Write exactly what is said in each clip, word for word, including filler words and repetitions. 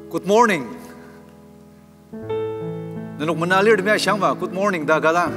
Good morning. Nanok manalir demi siangwa. Good morning da galang.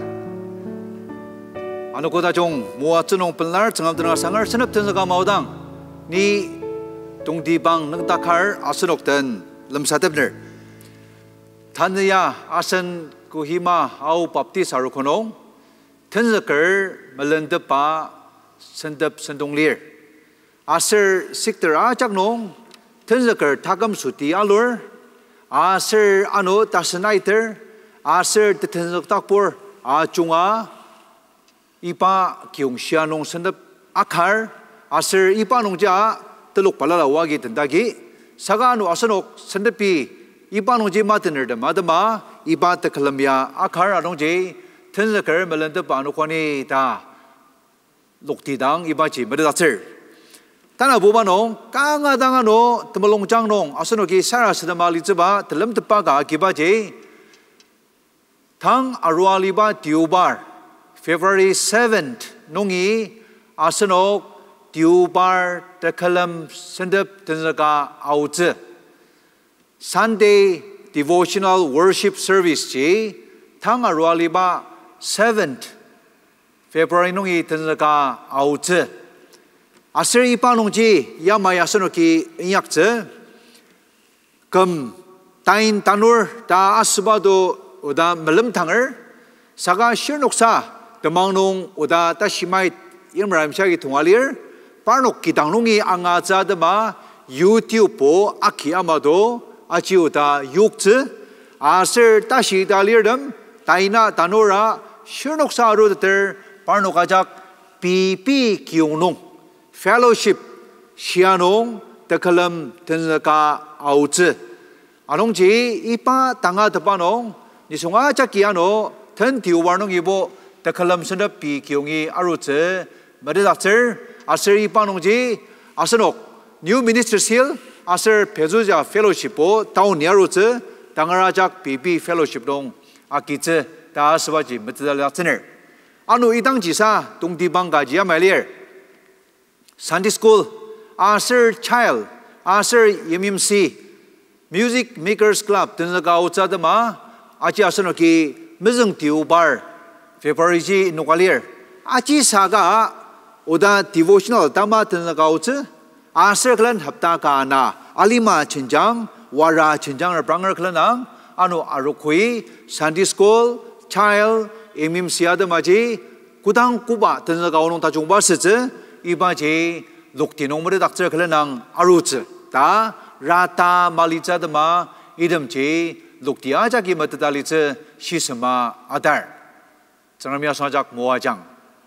Anu kota jong mua cenong penlar cengam tengah sangar senap tensaga maudang. Ni tung di bang neng takar asenok ten lem satebner. Tanya asen kuhima au baptis harukonong. Tensakar melendepa sendep sendong lir. Aser sikter ajak nong. Tensakar takam suti alur. Aser anu tasenaiter. Aser tetensak takpur. Acunga. Ipa kiong siya nong sendep akar. Aser ipa nong ja teluk palala wagi tendagi. Saga anu asenok sendepi. Ipa nong ji matener da madama. Ipa tekalamya akar anong ji. Tensakar melendepa anu kwani ta. Luktidang ipa ji meredatsir. Tanah buban nong, kanga danga no, temelong jang nong, asano ki sara sedama litzeba, telem tepaga akiba je, tang arua liba diubar, February seventh, nongi, asano diubar tekalam sendep tenzaga autze, Sunday devotional worship service je, tang arua liba seventh, February nongi tenzaga autze, Aser ipa nongji yamay asano ki inyakze kem tain tanur da asbado uda melem tanger saga shirnoksa demang nong uda ta shimait imram shagi tungalir parnok kitang nongi angaza dema YouTube po aki amado achi uda yukze aser ta shi dalir dem taina tanura shirnoksa aro ter parnok ajak pipi kiong nong Fellowship sianong tekalam tenaka autze. Anong ji ipa tanga tepanong nisonga cakiano ten tiuwarnong ibo tekalam sendap pi kiongi arutze meredatzer aser ipa nong ji asenok New Ministers Hill aser pezuja fellowship po taun ni arutze tangarajak pipi fellowship dong akitze ta sebaji meredatzer. Anu idang jisa tung di banggaji amalir. Sunday School, Aser Child, Aser M M C, Music Makers Club, tenzaga utsa dema, aci asano ki mizeng tiu bar, February ji nukalir, aci saga uda devotional tama tenzaga utsa, Aser klan hapta ka na, alima cenjang, wara cenjang rapranger klanang, anu arukui, Sunday School, Child, M M C adema ji, kudang kuba tenzaga unong tajung basetse, iba je lukti nong meredak cer kelenang arutze ta rata malica dema idem je lukti aja ki metedalice shisema adar jangan biasa ajak muajang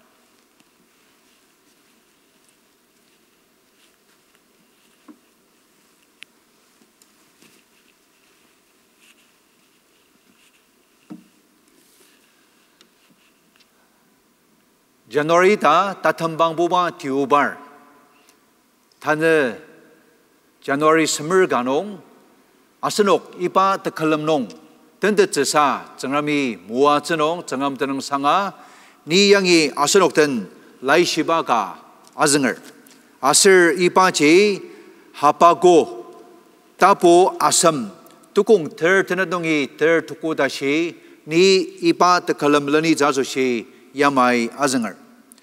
Januari ta tatambang buba tiubar. Tane Januari semur ganong asenok ipa tekalam nong tende cesa cengami mua cenong cengam teneng sanga ni yangi asenok ten lai shiba ka azenger. Aser ipa ce hapago tapo asam tukung ter tenadongi ter tuku dashi ni ipa tekalam lani jazo shi yamai azenger.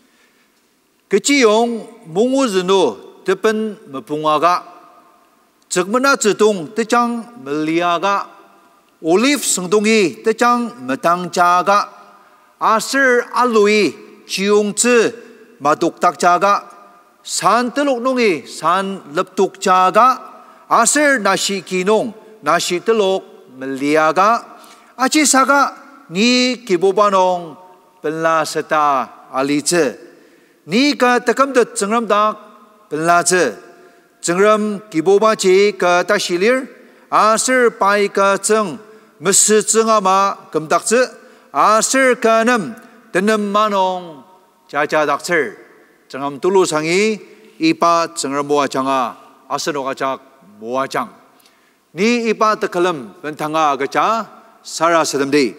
Keciyong munguzno tepen mepungaga cekmena cetung tecang meliaga olive sengdongi tecang metangcaga aser alui ciung ce maduk takcaga san teluk nongi san leptuk caga aser nasi kinong nasi teluk meliaga aci saga ni kibobanong pelaseta alice ni ka takam de cengram dak pelaze cengram kiboba ci ka tashilir aser pai ka ceng mesi cengama kemdak ce aser kanam tenem manong caca dakcer cengam tulu sangi ipa cengram boa canga asenok acak boa cang ni ipa tekalam bentanga gaca sara sedemdi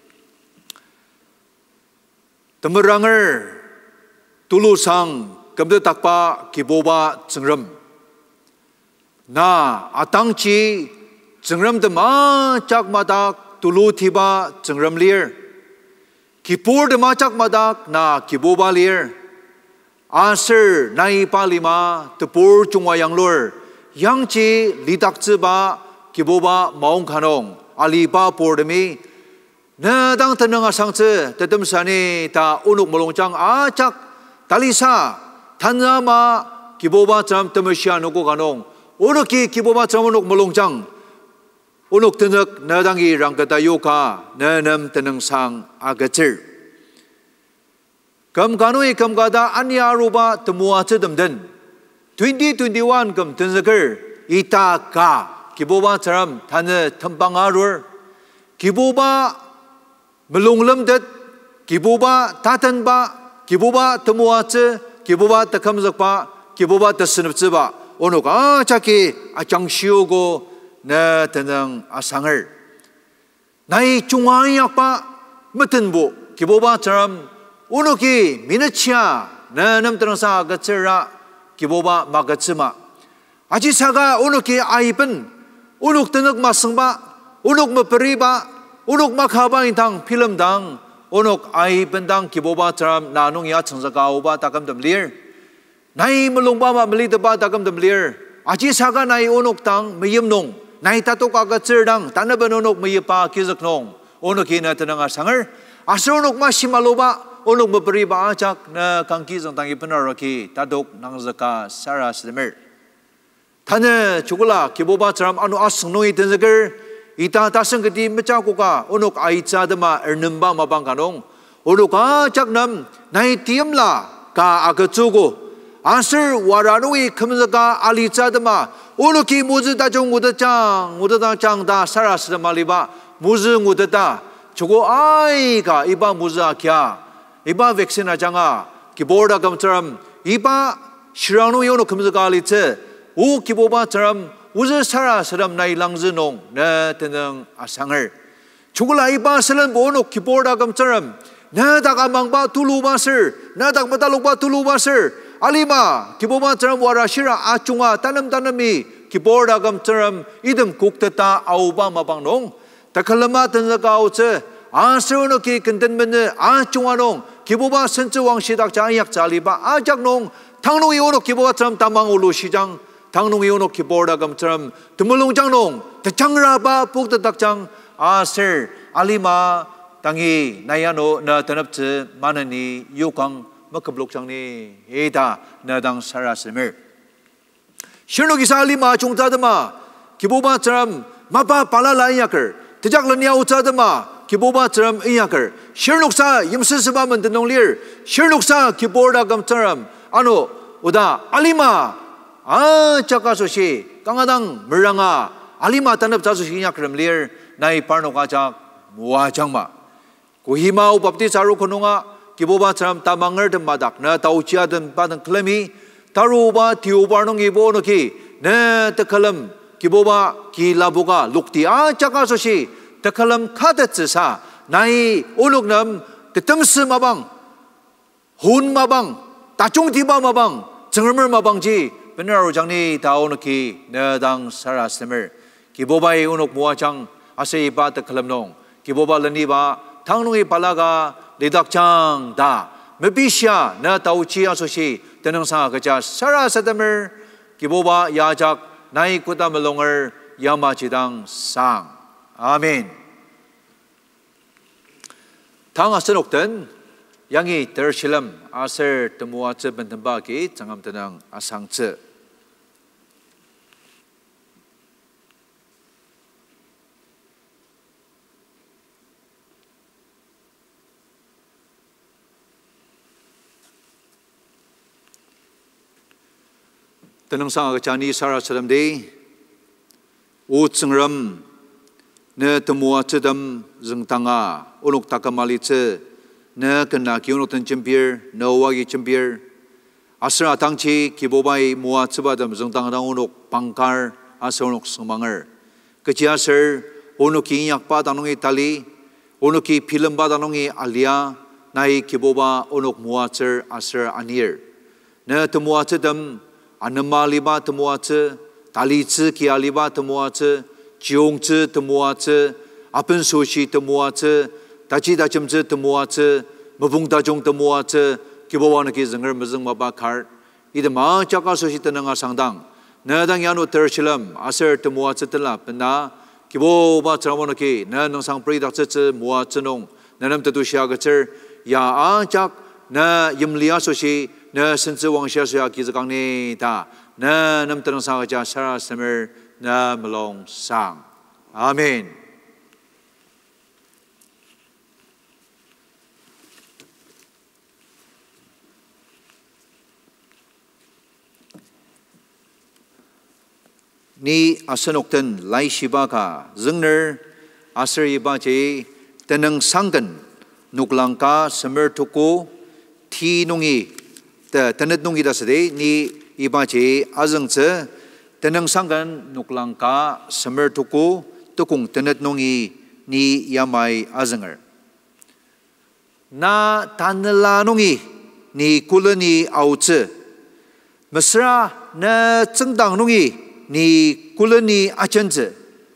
temeranger Tulu sang kemde takpa kiboba cengrem. Na atang ci 정람 드마 짝마닥 툴루티바 정람 리얼 기포르 드마 짝마닥 나 기보바 리얼 아슬 나이 팔리마 뜨포르 중화 양롤 양치 리닥츠바 기보바 마ung 카농 알리바 보르미 나당 tenang asangce tetem sani ta unuk melongcang acak talisa tanama kiboba jam temesia nuku kanong unuki kiboba jam unuk melongcang unuk tenek nadangi rangkata yoka nanam tenang sang agacer kam kanoi kam kada anya ruba temua cedemden twenty twenty-one kam tenzeker ita ka kiboba jam tane tempangarur kiboba melunglam det kiboba tatan ba kiboba temua ce kiboba tekam zakpa kiboba tesenep ceba unuk acaki acang siugo na tenang asangar nai cungai apa meten bu kiboba ceram unuki minachia na nam tenang sa gacera kiboba magacema aji saga unuki aipen unuk tenak masangba unuk meperiba unuk makhaba intang film dang unuk aipen dang kiboba ceram nanung ya changsaka uba takam demlir nai melungba ma meli deba takam demlir aji saga nai unuk tang meyem nong nai tato kaga cerdang tanah benonok meyepa kizak nong onok ina tenang asangar asronok masih maloba onok beriba acak na kangki zang tangi penaraki tadok nang zaka sara semer tanah cukula kiboba ceram anu aseng noi tenzeger ita taseng kedi mecakuka onok aitsa dema ernemba mabang kanong onok acak nam nai tiamla ka agacugo asir waranui kemzaka alitsa dema unuki muzi dajung udacang udacang da saras maliba muzi udata cukup ai ka iba muzi akia iba vaksin ajanga kiborda kamteram iba shiranu yono kemzaka alitsa u kiboba teram uzi saras ram nai langzenong na tenang asangar cukula iba selan bono kiborda kamteram na tak amangba tulu masir na tak matalukba tulu masir alima kiboba teram warashira acunga tanam tanami kiborda gam teram idem kuktata auba mabang nong takalama tanzaka uce aseono ki kenten mene acunga nong kiboba sense wang sidak jayak jaliba ajak nong tangnong iono kiboba teram tamang ulu sijang tangnong iono kiborda gam teram tumulong jang nong techangraba puktatakjang aser alima tangi nayano na tanapce manani yukang makablok jang ni eda nadang sarasemer shirno kisah lima cungta dema kiboba ceram mapa pala lainyaker tejak lenia uca dema kiboba ceram iyaker shirno sa yimse seba mentenong lir shirno sa kiborda gam ceram ano uda alima ah cakasoshi kangadang meranga alima tanap casoshi iyaker lir nai parno kajak muajang ma kuhima upapti saru kononga kiboba ceram tamangar dem madak na taucia dem padang klemi taruba tiubar nong ibo no ki ne tekalam kiboba ki labuga lukti a chaka soshi tekalam khadatsa nai uluk nam tetemse mabang hun mabang tachung tiba mabang jengmer mabang ji benar jangni tao no ki ne dang sarasemer kiboba i unuk muachang ase iba tekalam nong kiboba lani ba tangnong ipalaga lidakchang da mebisya na tauci asoshi tenang sa kaca sara sadamer kiboba yajak nai kuta melongar yama cidang sang amin tang asenokten yangi tershilam aser temua ce bentemba ki cangam tenang asang ce tenang sang kacani sara salam de u cengram ne temua cedam zeng tanga unuk takamali ce ne kena ki unuk ten cempir ne wagi cempir asra tangchi kibobai mua cebadam zeng tanga unuk pangkar asa unuk semangar kecil ser unuk ki yak pa tanongi tali unuk ki film ba tanongi alia nai kiboba unuk mua cer asra anir ne temua cedam anama liba temua ce tali ce ki aliba temua ce jiong zi temua zi, apen sushi temua zi, dachi dachem zi temua zi, mabung dajong temua zi, kibawa naki zengar mazeng mabakar, ida ma chaka sushi tenanga sangdang, nadang yanu tershilam, aser temua zi telah pena, kibawa trawana ki, nadang sang pridak zi mua zenong, nadam tetu siaga zer, ya ajak, na yimlia sushi, na senzi wang sia suya ki zekang ni ta, na nam tenang sang aja sara semer, na melong sang. Amin. Ni asanokten lai shiba ka zengner aser iba je tenang sangkan nuklangka semer tuku ti nungi te tenet nungi dasade ni iba je azeng ze tenang sangkan nuklangka semer tuku tukung tenet nungi ni yamai azenger na tanela nungi ni kulani auze mesra na zengdang nungi ni kulani achenze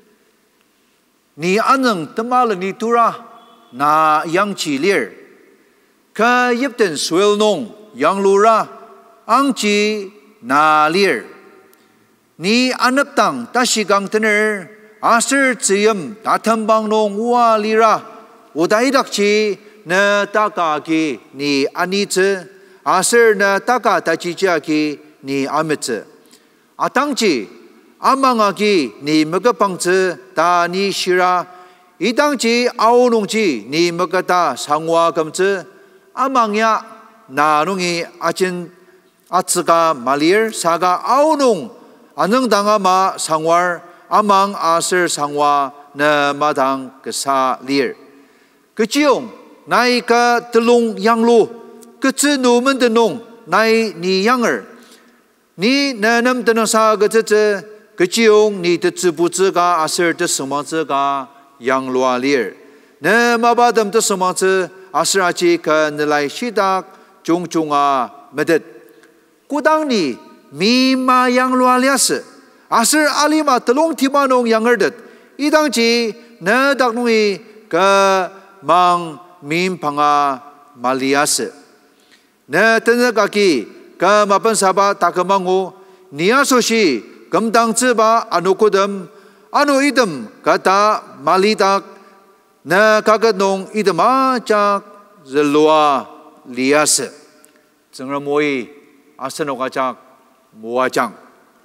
ni aneng temal ni tura na yang chi lir ka yipten swel nong yang lura ang chi na lir ni anap tang tashigang tener aser tsiyam tatambang nong wa lira udaidak chi na taka ki ni anitze aser na taka tachicha ki ni amitze atang chi amangaki ni megapangze ta ni shira idangji aonongji ni megata sangwa gamze amangya nanungi achin atsuga malir saga aonong anengdanga ma sangwar amang aser sangwa na madang kesa lir kejiong nai ka telung yanglu kecenu mendenong nai ni yanger ni nanam tenang sa gece kejiong ni tetsebu zega aser tesemang zega yang luar lir. Ne mabadam tesemang ze aser aci ke nilai sidak jung junga medet. Kudang ni mima yang luar liase aser alima telung timanong yang erdet. Idang ji ne dak nungi ke mang mim panga maliase. Ne tena kaki ke mapan sahabat tak kemangu niya soshi Gemdang ziba anu kudem anu idem kata malidak na kaget nong idem ajak zelua liase zengra moi asenok ajak muajang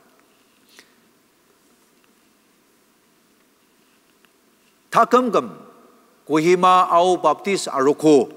takem gem kuhima au baptis aruko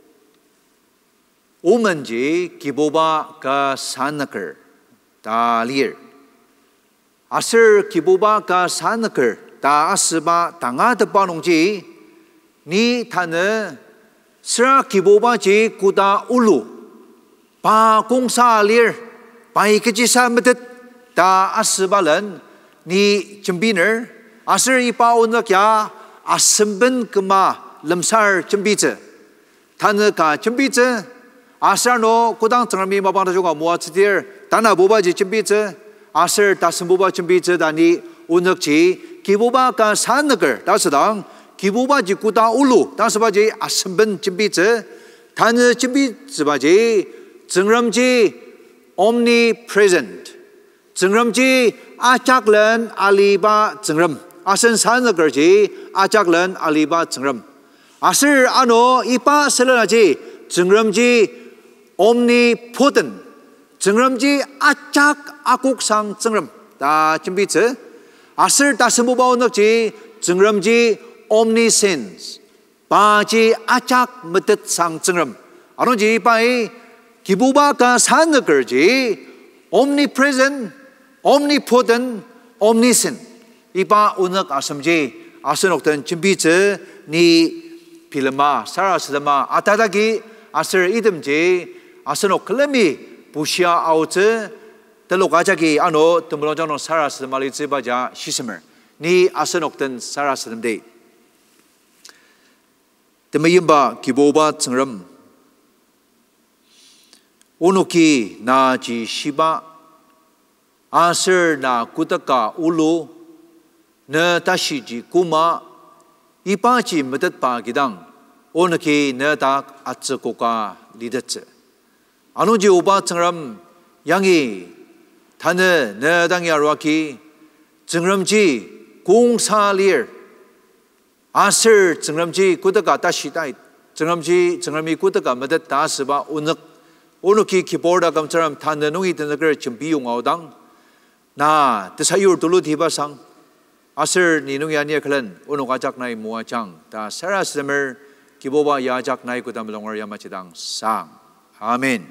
umenji kiboba ka sanaker talir aser kibuba ka sanaker ta asba tanga de panongji ni tane sra kibuba ji kuda ulu pa kongsa lir pai keji sa medet ta asbalan ni jembiner aser ipa unak ya asemben kema lemsar jembize tane ka jembize asar no kudang tengami mabang da juga muatsidir tanah boba ji jembize aser tasembuba cembize dani unakji kibuba ka sanaker tasedang kibuba ji kuda ulu tasebaji asemben cembize tane cembize baji zengremji omnipresent zengremji ajaklen aliba zengrem asen sanaker ji ajaklen aliba zengrem aser ano ipa selanaji zengremji omnipotent zengremji acak akuk sang zengrem ta cembize aser ta sembuba unakji zengremji omniscience baji acak medet sang zengrem aronji pai kibuba ka sanakerji omnipresent omnipotent omniscient ipa unak asamji asenokten cembize ni pilema sarasadama atadagi aser idemji asenok kelemi Busia auze telok ajaki ano temulonjang saras mali baja sisemer ni asenok ten saras demde temayimba kiboba cengrem unuki na ji shiba aser na kutaka ulu na tashi ji kuma ipa ji madat pa gidang onaki na tak atsukoka lidatse anu ji uba changram yangi thane na dang yarwaki changram ji kung sa lir asir changram ji kudaka tashi tai changram ji changrami kudaka madat ta sba unak onuki keyboard kam changram thane nungi tanakar chimpi yung awdang na tesayur dulu tiba sang asir ninung yani klan onok ajak nai muachang ta saras semer kiboba ya ajak nai kutam longor yamachidang sang amen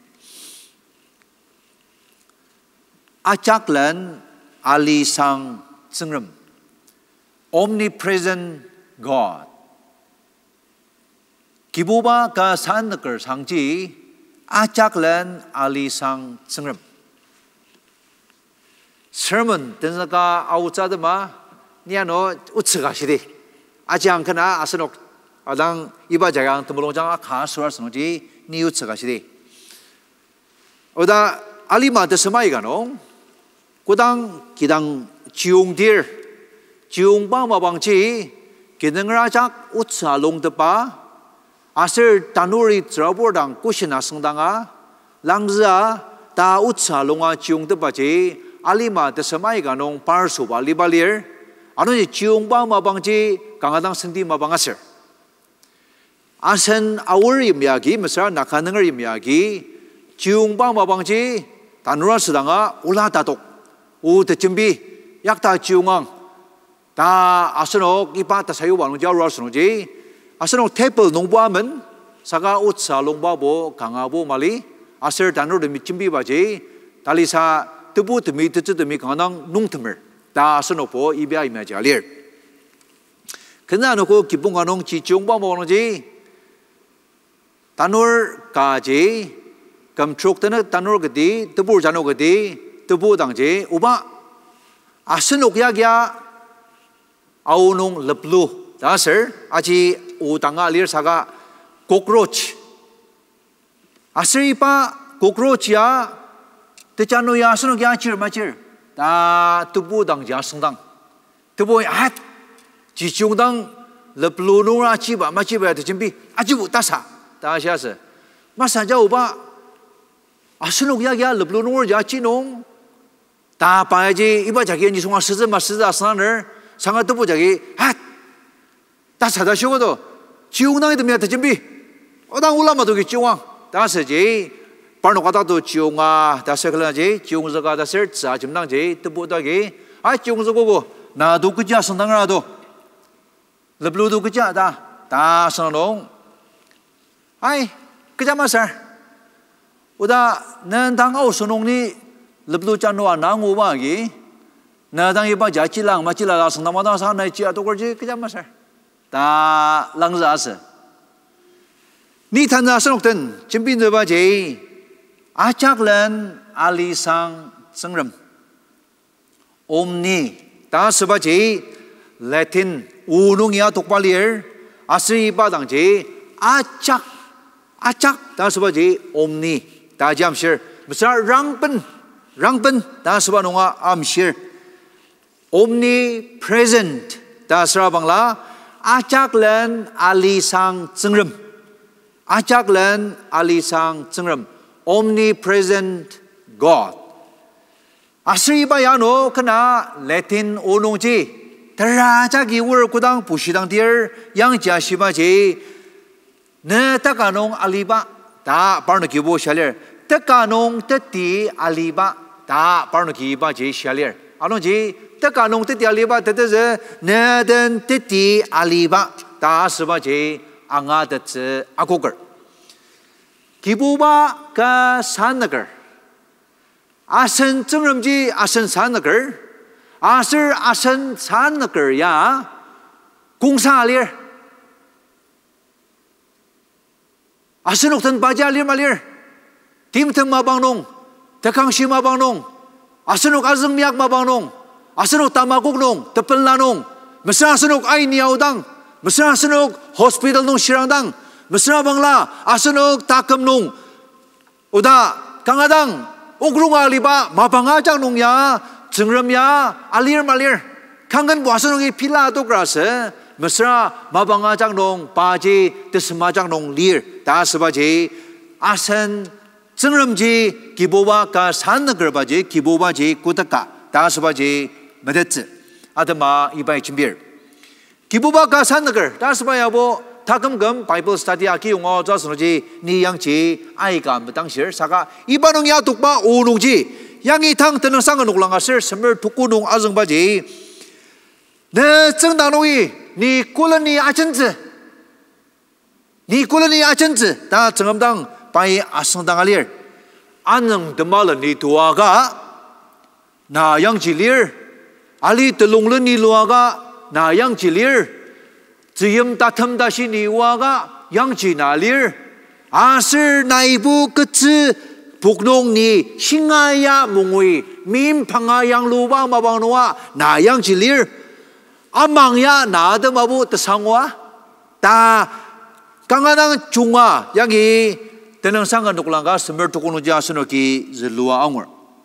ajaklan ali sang tsengram omnipresent God kiboba ka sanakar sangji ajaklan ali sang tsengram sermon tenaka awutsadama niano utsigashidi ajang kana asanok adang iba jagang tumulongjang akha suar sangji ni utsigashidi oda alima de samai gano kudang kidang jiungdir jiungba mabangji kinengrajak utsalong depa asir tanuri trabordang kushina sangdanga langza ta utsalonga jiung depa ji alima de samai ganong parsu bali balir anu ji ciung ba mabangji kangadang sendi mabangasir asen awur imyagi mesra nakanengar imyagi ciung ba mabangji tanura sedanga ulah datok u de jembi yakta ciungang ta asenok ipa ta sayu wanung jaw rasnoji asenok table nongbamen saga utsa longbabo kangabo mali aser tanur de jembi baji talisa tebu demi tetu demi kanang nung temer da senopo ibia imajalir kena noko kipung kanong cicung ba mo ji tanur kaji kamtruk tana tanur gedi tebu jano gedi tebu dangje uba asenok ya gya aunung leplu dasar aji utanga lir saga cockroach asripa cockroach ya tecano ya sunu kya chir machir ta tubu dang ja sungdang tubu at ji chungdang le plunu ra chi ba ma chi ba de chimbi aji bu ta sa ta sha se ma sa ja uba asunu kya kya le plunu ja chi nong ta pa ji iba jagi ni sunga sizi ma sizi asana sanga tubu jagi at ta sa da shogodo chungdang de me de chimbi odang ulama do ki chungwang ta se ji parno kata tu ciunga dasar kelan je ciung zaga dasar sa jemnang je tebu dagi ai ciung zago go na du kerja sendang ra do leblu du kerja da ta sanong ai kerja masar uda nan dang au sonong ni leblu chan wa nang u ba gi na dang iba ja chi lang ma chi la la sendang ma da sa nai chi to ko je kerja masar ta lang za se ni tan za sanok ten chimpin de ba je ajaklan ali sang tsengram omni ta sebaji latin unung ya tokpalir asri padang je ajak ajak ta sebaji omni ta jamshir besar rangpen rangpen ta sebanunga amshir omni present ta sera bangla ajaklan ali sang tsengram ajaklan ali sang tsengram omnipresent God. Asri bayano kena Latin onongji teraja giwur kudang pusidang dir yang jasiba je ne takanong aliba ta parno gibo shalir takanong teti aliba ta parno giba je shalir anong je takanong teti aliba tete ne den teti aliba ta seba je anga tete akoker kibuba ka sanagar asan tsengremji asan sanagar asir asan sanagar ya kungsa alir asan oktan baja alir malir timtem mabangnong tekangshi mabangnong asan ok azeng miak mabangnong asan ok tamakuk nong tepellanong mesra asan ok ay niyaudang mesra asan ok hospital nong shirangdang mesra bangla asanok takam nung uda kangadang ugrung aliba mabangajang nung ya jengrem ya alir malir kangen puasa nungi Pilato kerasa mesra mabangajak nong baji desmajak nong lir ta sebaji asen cengremji kiboba ka san gerbaji kibobaji kutaka ta sebaji medetze adama ibai cimbir kiboba ka san ger ta sebaya bo takamgam Bible study aki ungo jasnoji ni yangji aiga medangshir saka ibanong ya tukba onungji 양이 당 드는 상은 올랑가서 섬을 두고농 아정바지 내 정당농이 니 꼴니 아전즈 니 꼴니 아전즈 다 정엄당 바이 아성당알리얼 안능 드말은 니 도와가 나 양질리얼 알리 들롱른 니 로아가 나 양질리얼 지엄 따텀다시 니 와가 양지나리얼 아슬 나이부 끝을 Buknong ni singaya mungui mim pangayang luba mabangnoa na yang jilir amang ya na de mabu tesangwa ta kanganang chunga yangi tenang sangan nuklanga semer tukunu jasno ki zelua angor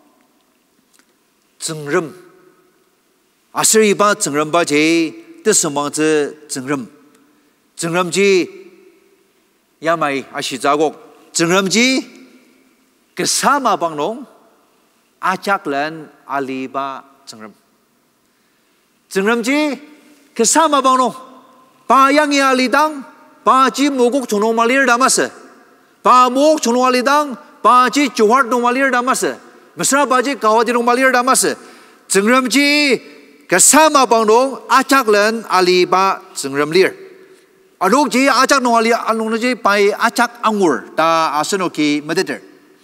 zengrem asri ba zengrem ba je tesemang ze zengrem zengrem ji yamai asijagok zengrem ji Kesama bangnong acak len aliba cengrem. Cengrem ji kesama bangnong bayang ya alidang baji mogok chono malir damas. Ba mog chono alidang baji juhar no malir damas. Mesra baji kawadi no malir damas. Cengrem ji kesama bangnong acak len aliba cengrem lir. Anok ji acak no ali anong ji pai acak angur ta asenoki mediter.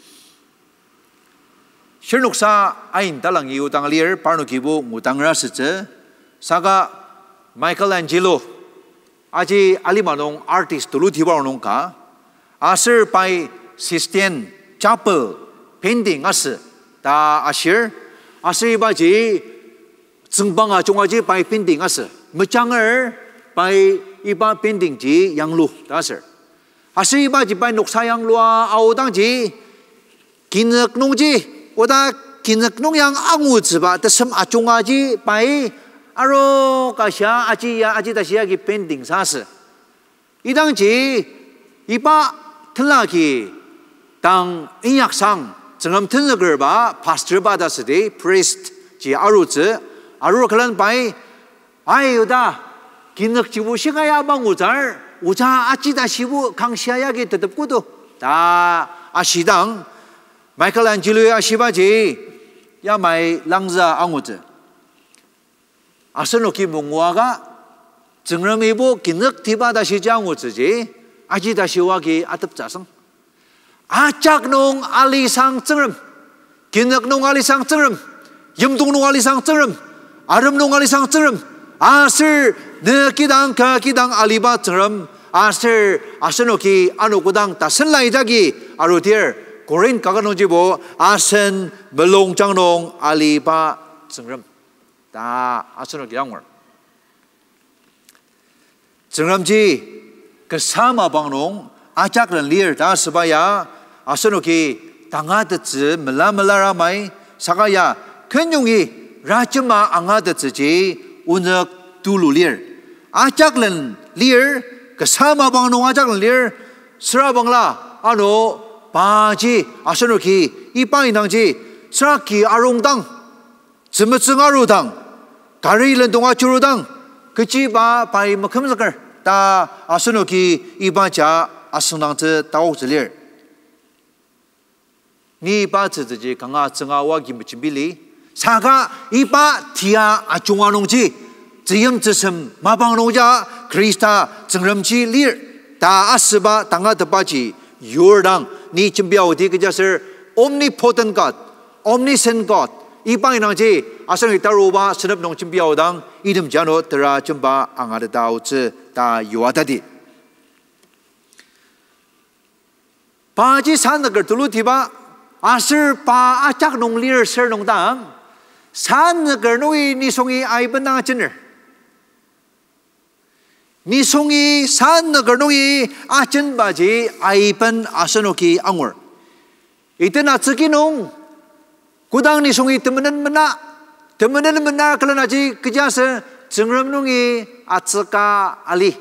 Shernuksa ain talang yu tangalier parno kibu mutangra sece saga Michelangelo aji alimanong artist tulu thibarong ka asir pai Sistine Chapel painting as ta asir asir baji zengbanga chongaji pai painting as mechanger pai iba painting ji yanglu ta asir asir baji pai noksa yanglua aodang ji kinek nongji 오다 기능농 양 아무즈바 뜻음 아종아지 바이 아로 가샤 아지야 아지다시야기 밴딩 사스 이당지 이바 틀라기 당 인약상 정엄 틀럭을바 파스터 바다스디 프리스트 지 아루즈 아루 클란 바이 아이오다 기능지부 시가야 방우잘 우자 아지다시부 강시야야기 뜻답고도 다 아시당 Michelangelo ya shibaji ya mai langza angut asano ki mungwaga 정름이보 기능 디바다시 장우즈지 아지다시와기 아답자성 아짝농 알리상 정름 기능농 알리상 정름 염동농 알리상 정름 아름농 알리상 정름 아슬 느끼당 가기당 알리바 정름 아슬 아스노키 아노고당 다슬라이다기 아로디얼 고린 가가노지보 아센 멜롱장농 알리바 정름 다 아스노키 양월 정람지 그 사마방농 아작런 리얼 다 스바야 아스노키 당하듯지 mel라멜라라마이 사가야 근용이 라츠마 앙하듯지 운역 둘루 리얼 아작런 리얼 그 사마방농 아작런 리얼 스라방라 아노 바지 아스노키 이방이당지 스라키 아롱당 즈무증아루당 가리일은 동아주루당 그치바 바이 먹으면서걸 다 아스노기 이바자 아스낭트 따오즈리얼 니 바즈지 강아 정아와기 무침빌리 사가 이바 티아 아중아농지 지염즈섬 마방농자 크리스타 정름지 리얼 다 아스바 당아드바지 요르당 니 준비하오디 그자슬 omnipotent God omniscient God 이방이랑지 아스노기 따로바 스럽농 준비하오당 이름 자노 드라 좀바 앙아르다우츠 다 요아다디 바지 산너걸 둘루티바 아슬 바 아짝농 리얼 설농당 산너걸 노이 니송이 아이번당 찐을 니송이 산너걸 노이 아찐 바지 아이번 아스노기 앙월 이때나 츠기농 구당 니송이 뜨면은 뭐나 temenan benar kalau naji kejasa cengram nungi atsaka ali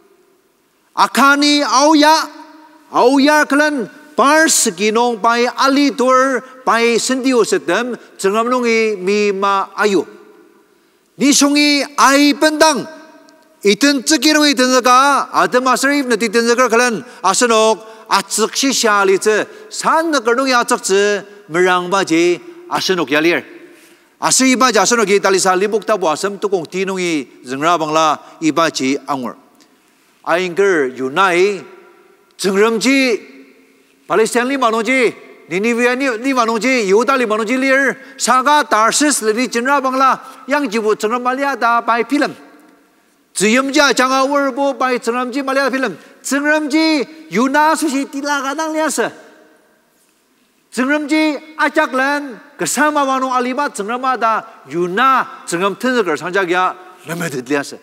akani auya auya kalan pars ginong pai ali tur pai sendio setem cengram nungi mima ayu nisungi ai pendang iten cekirung iten zaka ada masrif nanti iten zaka kalan asenok atsak si syali ce san nakernung ya atsak ce merang baji asenok yalir asri iba jasenok ki talisa libuk tabu asam tukong tinungi zengra bangla iba ji angor aingker yunai zengremji Palestina lima nongji Nineveh lima nongji Yehuda lima nongji lir saga Tarsis lini zengra bangla yang jibu zengram malia da bai film Ziyamja jangan warbo bai zengamji malia film zengamji Yuna susi tilaga nang liasa zengamji ajak lan kesama wanong alimat zengram ada Yuna zengram tenzer sanjagya lemedet liasa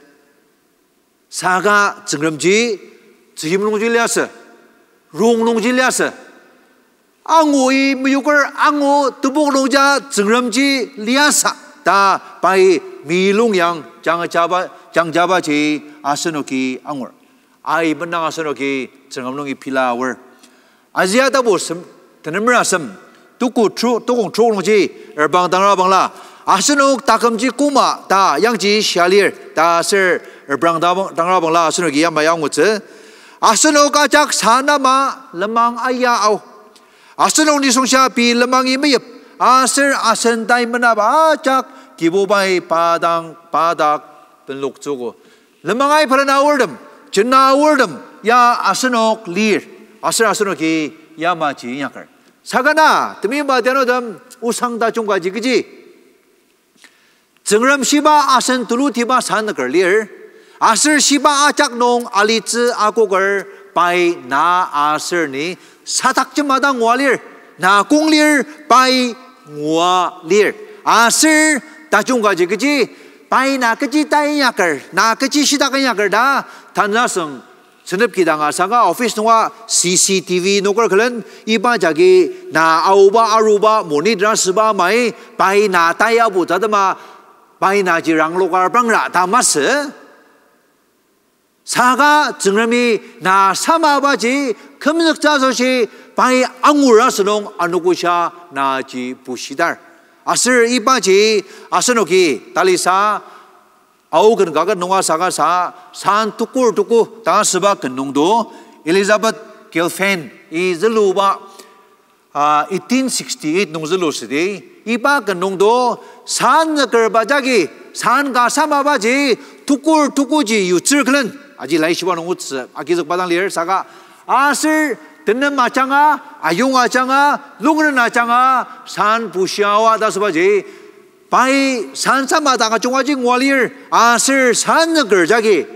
saga zengamji ziyam nongji liasa rong nongji liasa angu i meyuker angu tubuk nongja zengamji liasa ta bai milung yang jangan jaba Jang jaba ji asenoki angor, ai benang asenoki cengamnongi pilawar. Azia tak bosem, tenemra sem, tuku tru tukung tru nongji, erbang tangra bangla. Asenok takam ji kuma ta yang ji syalir ta ser erbang tangra bangla asenoki yang bayang utse. Asenok ajak sana ma lemang ayah au. Asenok ni songsya pi lemang imeyep. Aser asentai menaba ajak kibubai padang padak. Penluk jogo, lemangai perana wordem, jenna wordem, ya asenok lir, aser asenoki ya maci nyakar. Sagana, demi badiano dem usang da jonggaji keji. Zengram siba asen tulu tiba san ker lir, aser siba ajak nong alize agoger pai na aser ni satak jemada ngwalir, na kunglir pai ngwalir, aser da jonggaji keji. Pai na kecil tay yakar, na kecil sida kan yakar dah. Tanah seng, senep kita ngasanga office nuwa C C T V nukar kalian iba jagi na auba aruba monitor seba mai pai na tay abu tadi ma pai na jirang lokar bangla tamas. Saga jengrami na sama baji kemenuk jasosi pai angura senong anukusha na ji busidar. Asir iba ji asenoki talisa au kan gaga nunga saga sa san tukur tuku ta seba kenung do Elizabeth Gelfen i zeluba eighteen sixty-eight nung zelu sidi iba kenung do san kerba jagi san ga sama baji tukur tuku ji yutsir klen aji lai shiba nung utsi akizak padang lir saga asir Tenem macanga, ayung macanga, lungren macanga, san pusiawa dah sebagai, pai san sama tangga cungaji ngalir, asir san kerjagi,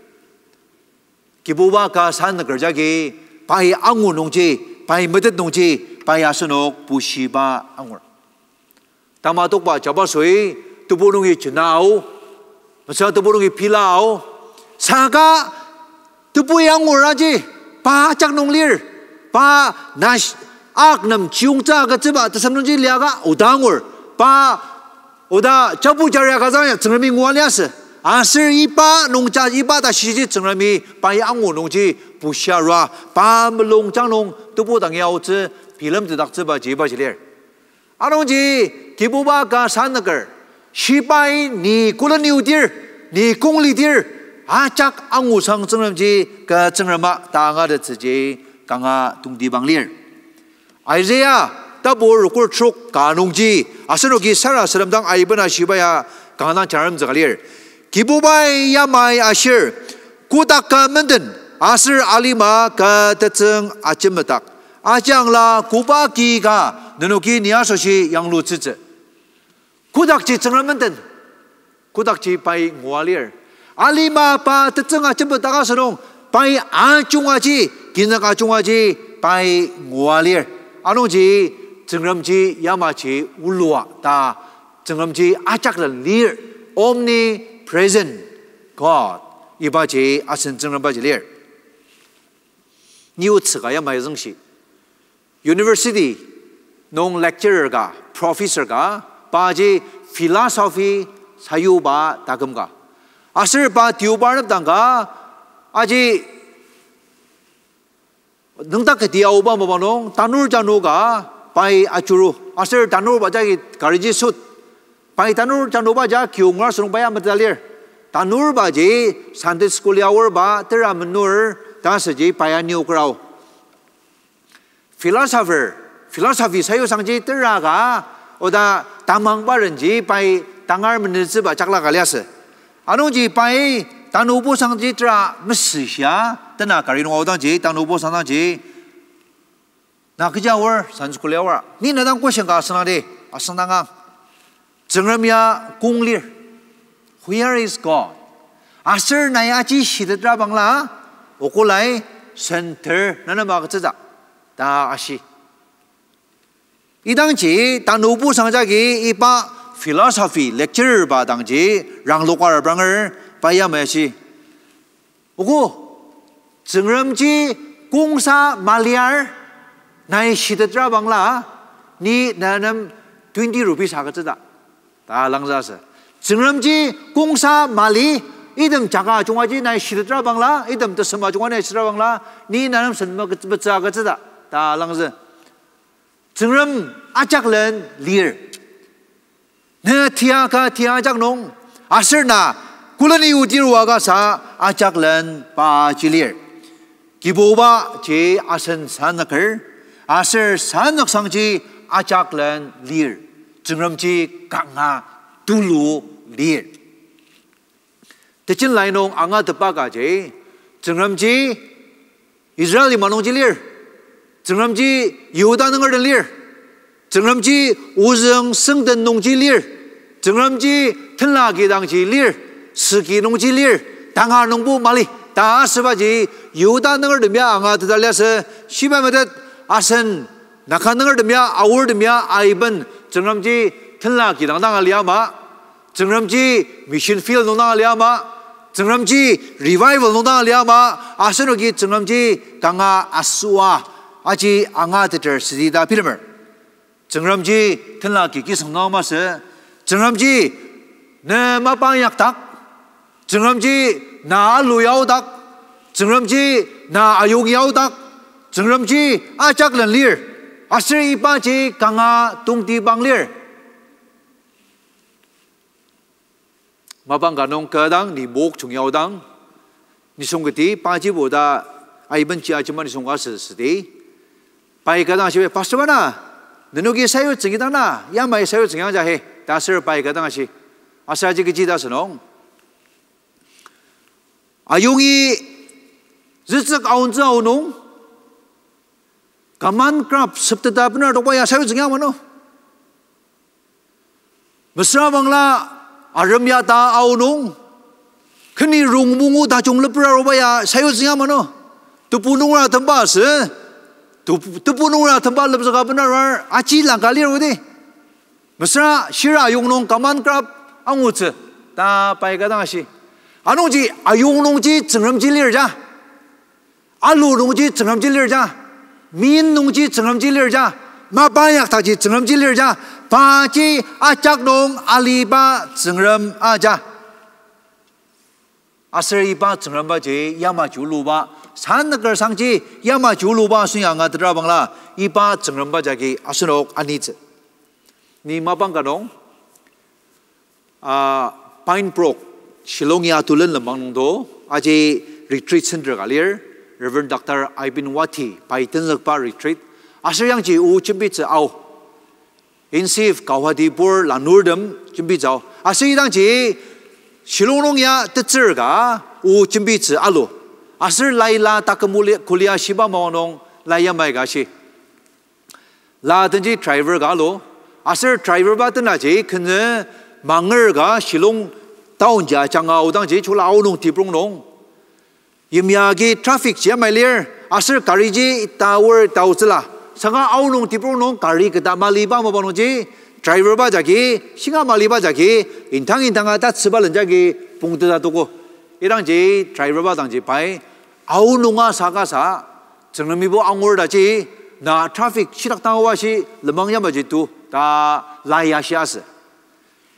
kibuba ka san kerjagi, pai angu nongji, pai medet nongji, pai asenok pusiba angur. Tamatuk ba jaba sui, tuburungi jenau, masa tuburungi pilau, saga tubuh angur aja, pa cak nonglir. Pa nash aknam ciungca keceba tersamnunji liaga udangur pa uda cabu jariya kazanya cengrami ngualias asir ipa nongca ipa ta siji cengrami pa yangu nongji busyara pa melong jangnong tubu dang yao ce film tidak ceba jeba jilir anongji kibuba ka sanagar sipai ni kulaniu dir ni kongli dir acak angu sang cengrami ke cengrama tanga de ziji Kanga tungdi banglir. Isaiah tabur rukur truk kanungji asenoki sara seramdang aibana shibaya kanga charam zagalir. Kibubai yamai ashir kutaka menden asir alima ka teteng achemetak. Ajang la kubaki ka nenuki niasoshi yang lu zizi. Kudakji cengram menden. Kudakji pai ngualir. Alima pa teteng achemetak asenong pai acungaji Kina kacungaji pai ngualir, anongji cengamji yamaji ulua ta cengamji acak dan lir omnipresent God ibaji asen cengambaji lir. New tsga yamai zengsi university nong lecturer ga professor ga baji philosophy sayu ba takam ka asir ba tiu ba nap tangka aji nungtak ketiau ba mabanong tanur januga pai acuru asir tanur ba jagi kariji sut pai tanur januba ja kiungar sunung baya matalir tanur ba ji Sunday school hour ba tera menur ta saji paya new crowd philosopher philosophy sayu sangji tera ga oda tamang ba renji pai tangar menezi ba chakla kalias anong ji pai tanubo sangji tera mesisya tena karin odang ji tanubo sangji ji na kerja war Sunday school hour ni nadang ko siyang ka sanade asandanga 정람이야 공리 Where is God? Asir nayaji shidra bangla okulai center nana magtza da ashi idangji tanubu sangjagi ipa philosophy lecturer ba dangji ranglokar branger bayamashi ogo 정람지 공사 말리알 나의 shidra bangla ni nanam twenty rupees 하거든 다 랑자서 정람지 공사 말리 이듬 자가 중화지 나의 시드라 방라 이듬 또 스마 중화네 시드라 방라 니 나름 선마 그자 그자다 다 랑자 정람 아작런 리얼 네 티아가 티아작농 아스나 굴러니 우디르와가사 아작런 바질리얼 기보바 제 아선 산악을 아서 산악상지 아작런 리얼 정람지 강하 둘루 리얼 대신 라이농 앙아 드바가제 정람지 이스라엘이 만홍지 리얼 정람지 유다는 걸 리얼 정람지 우정 성된 농지 리얼 정람지 틀라기 당지 리얼 스기 농지 리얼 당하 농부 말리 다 스바지 유다는 걸 드며 앙아 드달려서 시바메듯 아선 nakhan ngar demya awur demya aiban 정람지 틀라 기당 당할리야마 정람지 미션 필 노당할리야마 정람지 리바이벌 노당할리야마 아스노기 정람지 강아 아수와 아지 앙아드터 시디다 필mer 정람지 틀라 기기 성나마서 정람지 내 마방약닥 정람지 나 루야오닥 정람지 나 아요기야오닥 정람지 아작런 리얼 asir ipa ji kanga tungti banglir mabang ganong kadang ni mok chungyao dang ni songketi paji boda aiban chi ajman ni songga sedi pai kadang sibe pastor bana nunugi sayo jingidang na yamai sayo jingyang ja he dasir pai kadang si asaji gi jida sonong ayungi rizq aunzi aunong Kaman krap septata benar dok ya saya jengah mana? Mesra bangla aramya ta aunung, kini rung mungu ta jung lepra dok ya saya jengah mana? Tu punung lah tempat se, tu tu punung lah tempat lepra kah benar aci lang kali rodi. Mesra shira ayung nong kaman krap angut se, ta pai kadang asi. Anu ji ayung nong ji jengam jilir ja, alu nong ji jengam jilir ja. 민 농지 정엄질려자 마바약 다지 정엄질려자 바지 아짝농 알리바 정엄 아자 아스리바 정엄바지 야마줄루바 산너걸 상지 야마줄루바 수양아 들어방라 이바 정엄바자기 아스녹 아니즈 니 마방가농 아 파인프록 실롱이아 둘른 럼방농도 아지 리트리트 센터 갈리어 Reverend Doctor Ibn Wati Paitan Lakpa Retreat Asir yang ji u chimbi tse au Insif Kawhadipur Lanurdam chimbi zao Asir yang ji Shilonong ya tetsir ga u chimbi tse alu Asir laila takamuli kuliah shiba mawanong laya mai ga shi La tenji driver ga alu Asir driver ba tena ji kene mangar ga Shilong taun ja changa udang ji chula au nong tiprong nong Yimyagi traffic siya may lir asir kariji tower tausla sanga aunong tiprong kari kita maliba mabanong ji driver ba jagi singa maliba jagi intang intang ata sebalan jagi pungta tuko irang ji driver ba dang ji pai aunonga sakasa 정남이보 angor daji na traffic sirak tawa si lemangnya bajitu ta layasias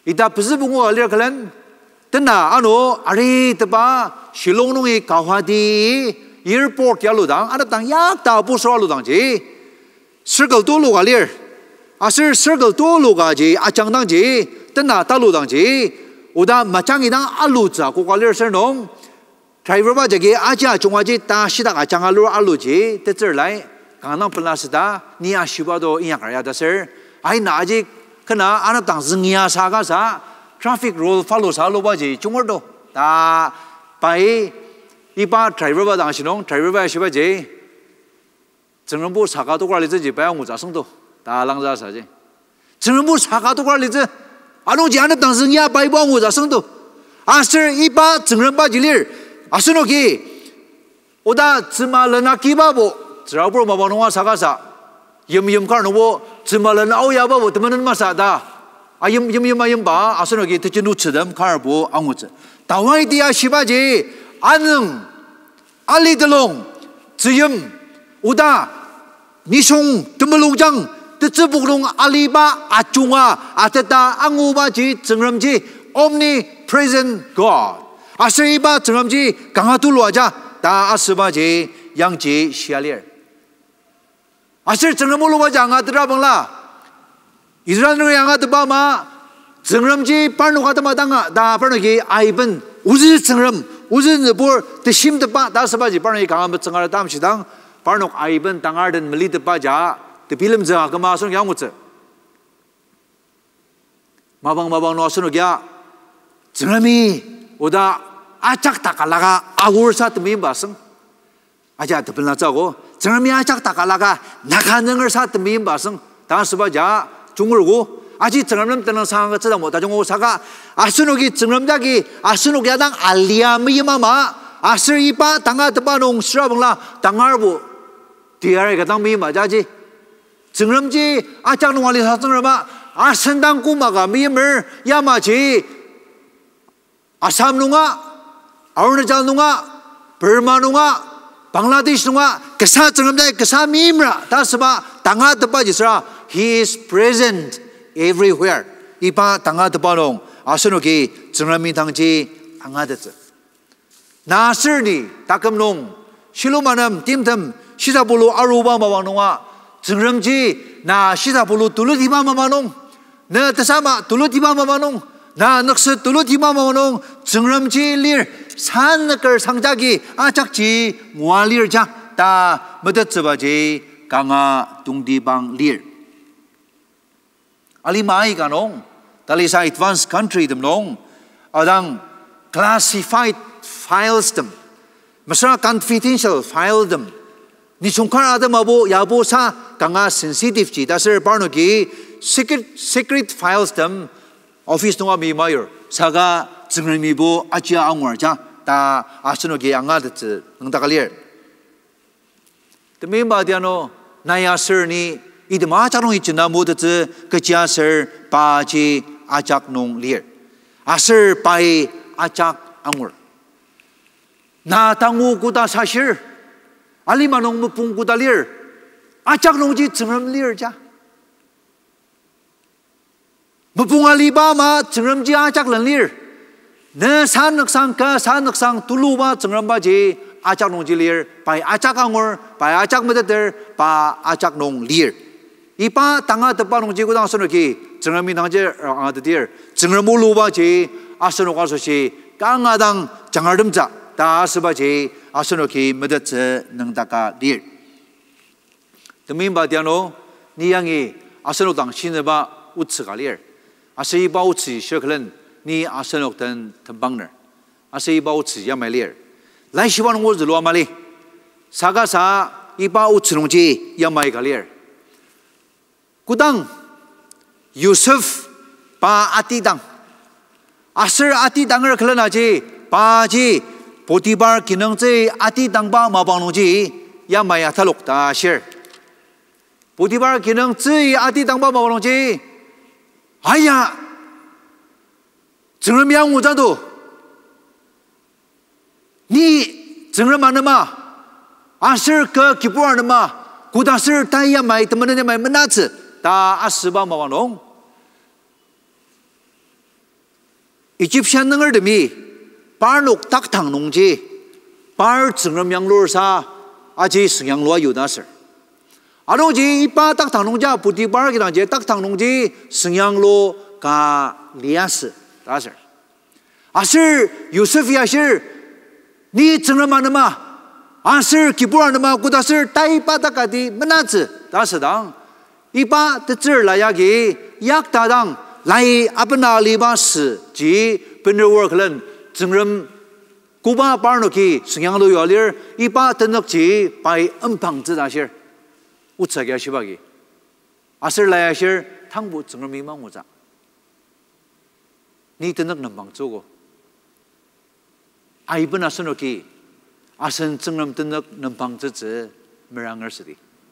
ita pesipungu alir kalian tena ano ari tepa Shillong nungi Kauhati airport ya ludang ada tang yak ta pu so ludang ji circle tu lu alir asir circle tu lu ga ji achang dang ji tena ta lu dang ji uda macang idang alu za ko alir ser nong driver ba jagi aja chungwa ji ta sida achang alu alu ji te zer lai kanang pelas da ni ashiba do iyak ya da ser ai na ji kana ana tang zingya sa ga sa traffic rule follow sa lo ba ji chungor do ta pai ipa driver ba dang sinong driver ba shiba ji 정부 사과도 관리지 배우고 자성도 다 랑자 사지 정부 사과도 관리지 아노지 않은 당승이야 바이보고 자성도 아스 이바 정런바 질릴 아스노기 오다 지말나 기바보 저러고 마바노와 사가사 염염 가노보 지말나 오야바보 드면은 마사다 아염 염염 아염바 아스노기 듣지 누츠덤 카르보 앙우츠 다와이디아 시바지 안능 알리들롱 지염 오다 니송 드물롱장 뜻부롱 알리바 아중아 아테타 앙우바지 정럼지 omnipresent God 아스이바 정럼지 강하둘로하자 다 아스바지 양지 시알리얼 아스 정럼으로바자 앙아드라방라 이스라엘의 앙아드바마 정럼지 빠르노가드마당아 다 빠르기 아이번 우즈 정럼 우즈 볼 대심드바 다스바지 빠르기 강한 정하라 담시당 Parnok aiban tangarden melite paja te film ja kama sun yang mutse mabang mabang no sun gya jengami oda acak takalaga agur sa temi basang aja te pelna jago jengami acak takalaga nakaneng을 sa temi basang ta sbaja jungur고 아직 정lâm 때는 상황을 쓰다 못하 정오 사가 아스노기 정lâm 자기 아스노기 야당 알리아미 마마 아스이바 당가 드바농 스라봉라 당arbu 디아레 가당 미 맞아지 정lâm ji 아짝농 알리 사정르마 아선당 꾸마가 미mer 야마지 아삼농아 아르나잘농아 버마농아 방글라데시농아 그사 정lâm 자기 그사 미임라 다스바 당가 드바지스라 he is present everywhere 이바 당가 드바농 아스노기 정lâm 당지 ang아데스 나스니 다금농 실로만음 딤틈 시사불로 아루바 마바농아 정름지 나 시사불로 둘러디바 마마농 나 뜻사마 둘러디바 마마농 나 넉스 둘러디바 마마농 정름지 릴 산걸 상자기 아작지 무알리르자 다 머덧츠바지 강아 둥디방 릴 알리마이가농 달리사 advanced country 듬농 아당 classified files them masra confidential file them ni chungkar adam abo yabo sa kanga sensitive chi dasir parnogi secret secret files them office no mi mayor saga jingrmi bo achia angwar ja ta asnogi anga de ngda clear the member diano naya sir ni idma charong ichna mod de kachia sir pa ji ajak nong clear asir pai ajak angwar 나 당우 구다 사실 알리마농 무풍 구다리르 아짝농지 정럼리르자 무풍 알리바마 정럼지 아짝런리르 내 산늑상가 산늑상 둘루바 정럼바지 아짝농지리르 바이 아짝앙월 바이 아짝메데들 바 아짝농리르 이바 당아 뜻바농지 구당선르기 정럼이 당제 아드디르 정럼물루바지 아스노가소시 깡아당 장알듬자 다 스바지 아스노키 머더츠 능다가 릴 드민바디아노 니양이 아스노당 신르바 우츠가 릴 아스이바 우츠 셔클은 니 아스노던 덤방너 아스이바 우츠 야말릴 라이시바는 곳 로아말리 사가사 이바 우츠농지 야마이가 릴 구당 유스프 바 아티당 아스 아티당을 클러나지 바지 Potibar kinang tse ati tangba mabang ji ya maya thalok ta share Potibar kinang tse ati tangba mabang ji aya 정름 yang 우자도 니 정름 안마 아슬 그 기부하는마 구다슬 타이야 마이 때문에 마이 만나츠 다 아스바 마방농 Egyptian nang erdemi parlok tak thang nongji par chengram yang lor sa aji sengyang lo yu nasir anong ji ipa tak thang nongja puti par ki je tak thang nongji sengyang lo ka lias nasir asir Yusuf yasir ni chengram anama asir kipur anama kudasir tai pa takati menaz dasedang ipa tezir layagi yak tadang lai apna liba si ji bener work len chengram kuba parnoki sengyang lo yalir ipa tenok ji pai empang zidasir utsagia shibagi asir layasir tangbu chengram imang moza ni tenok nambang zogo aiben asanoki asen chengram tenok nambang zizi merangar sidi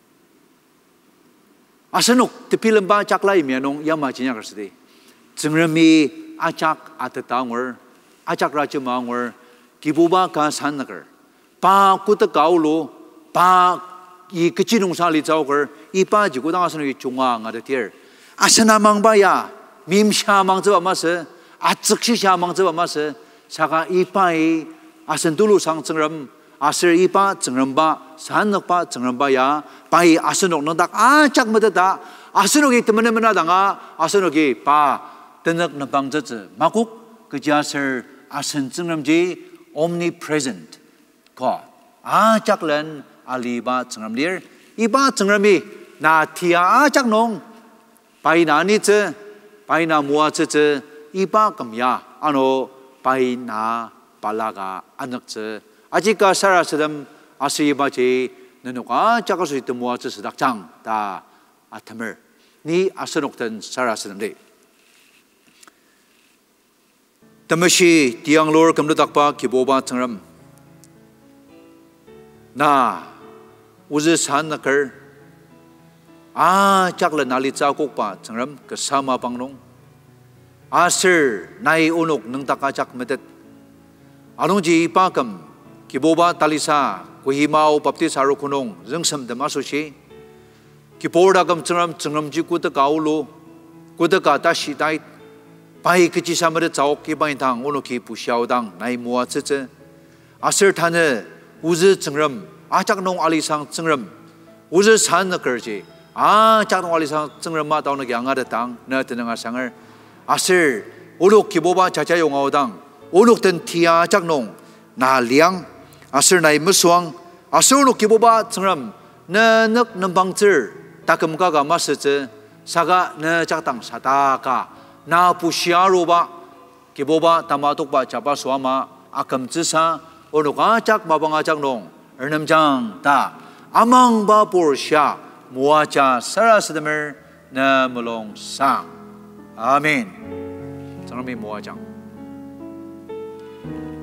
asenok tepilam ba chaklai mianong yama jinyakar sidi chengrami acak atatangor acak raja mangor kibuba ka sanakar pa kuta kaulo pa i kecilung sali jauker ipa jiku dang asanoki chunga ngada tier asana mangbaya mimsha mangzaba mase atsikshi sha mangzaba mase saka ipai asen dulu sang chengram asir ipa chengramba sanak pa chengramba ya pai asenok nangdak acak medata asenok temen mena danga asenok pa tenak nabang zeze makuk kejasir asen cengramji omnipresent ko acak len aliba cengramlir iba cengrami na tia acak nong pai na ni ze pai na mua ze iba kamya ano pai na palaga anak ze ajika sarasedam asiba je nenuka cakasu itu mua ze sedakjang ta atamer ni asenok ten sarasedam de Tamashi tiang lor kamdu takpa kiboba chengram na uzi san nakar a chakla nali chakok pa chengram kesama pangnong asir nai unok nang takachak medet anong ji pakam kiboba talisa kuhimau baptis haru kunong rengsam damasoshi kiborda kam chengram chengram ji kuta kaulo kuta kata shitai pai kecil sama de jauh kibai tang, ono ki pusiau tang, nai mua cece, asal thane uzi cengram, acak nong alisang cengram, uzi san nak kerja, acak nong alisang cengram ma tahu nak yang ada tang, na tenang asangar, asal ono ki boba caca yang au tang, ono ten tia acak nong, na liang, asal nai mesuang, asal ono ki boba cengram, na nak nembang cer, tak kemuka mas cece, saga na cak tang sataka. Na pusiaro ba kiboba tamatok ba chapa suama akam cisa ono kacak babang acak nong ernam jang ta amang ba porsya muaca sarasedemer na melong sang amin. Jangan mi muacang.